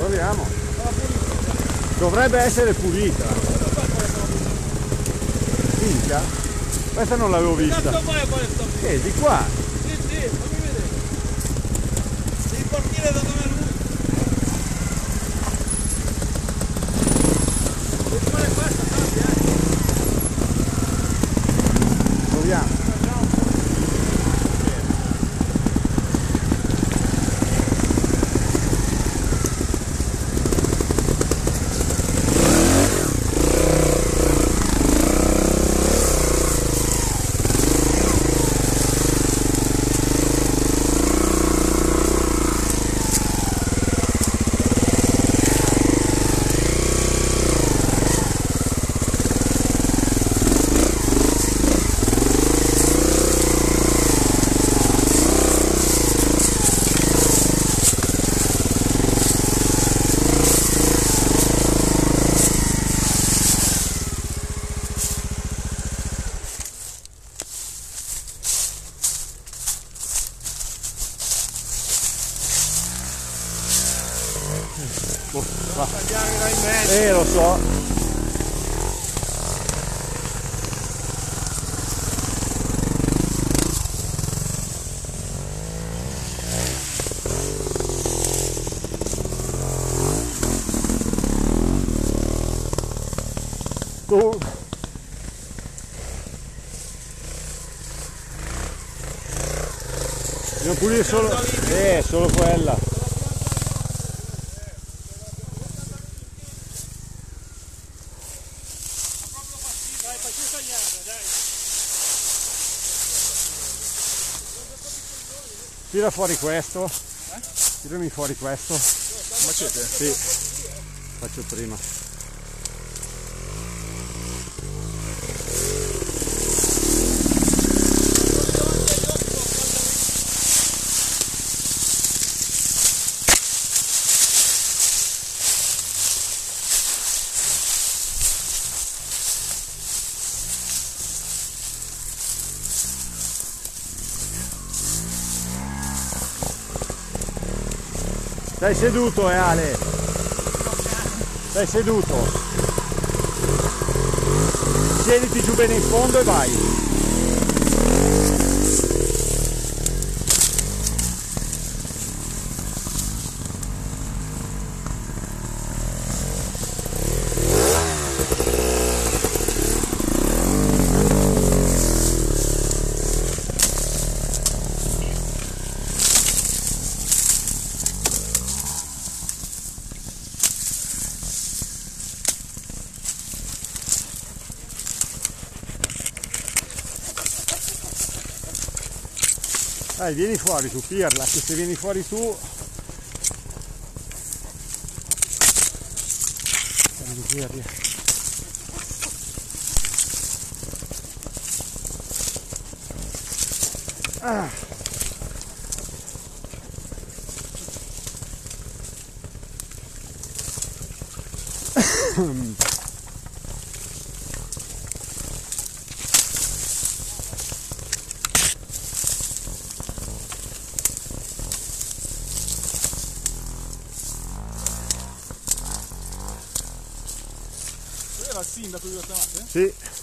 Proviamo. Dovrebbe essere pulita. Minchia, questa non l'avevo vista. Di qua. Sì, fammi vedere. Devi partire da dove lui. Devi fare questa, tanti, Proviamo. Lo so. Tu devo pulire solo quella. Tira fuori questo. Tirami fuori questo. Macete? Sì. Faccio prima. Stai seduto, Ale? Stai seduto? Siediti giù bene in fondo e vai. Dai, vieni fuori tu, Pirla, che se vieni fuori tu... Ah. Era il sindaco di Rotterdam? Sì.